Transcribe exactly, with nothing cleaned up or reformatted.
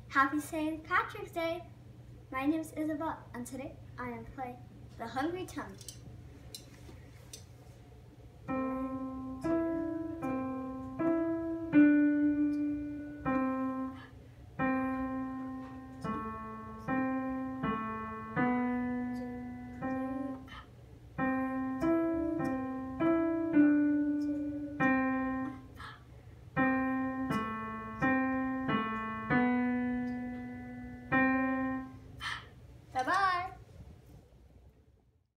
Happy Saint Patrick's Day! My name is Isabel, and today I am playing The Hungry Tummy.